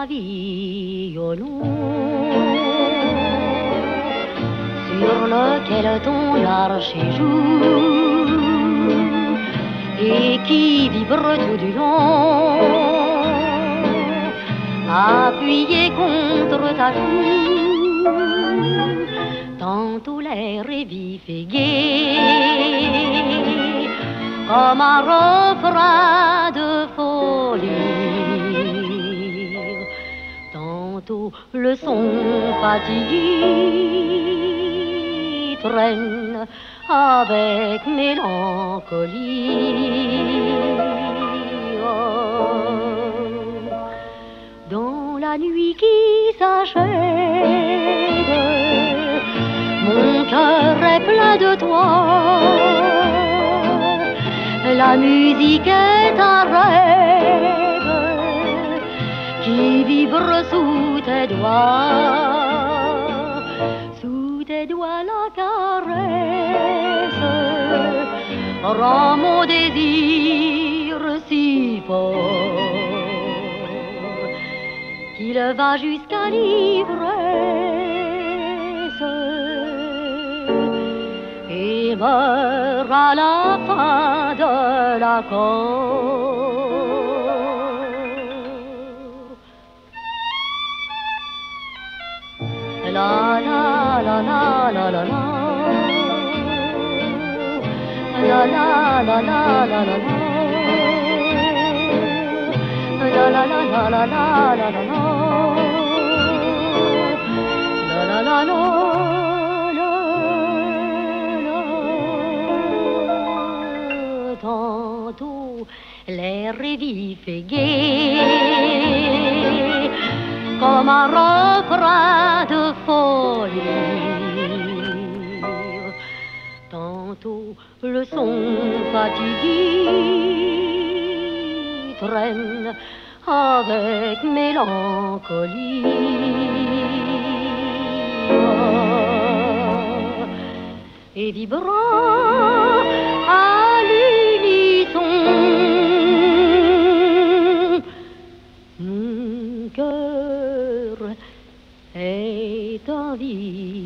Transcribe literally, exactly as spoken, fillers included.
un violon sur lequel ton archer joue et qui vibre tout du long, appuyé contre ta joue. Tantôt l'air est vif et gai, comme un refrain de folie. Tantôt le son fatigué traîne avec mélancolie. Dans la nuit qui s'achève, mon cœur est plein de toi. La musique est un rêve qui vibre sous tes doigts. Sous tes doigts la caresse rend mon désir si fort qu'il va jusqu'à l'ivresse et meurt à la fin de l'accord. La la la la la la la, la la la la la la la, la la la la la la la la, la la la la. Tantôt l'air est vif et gai, comme un refrain de folie. Tantôt le son fatigué traîne avec mélancolie et vibrant à mon cœur est un vide.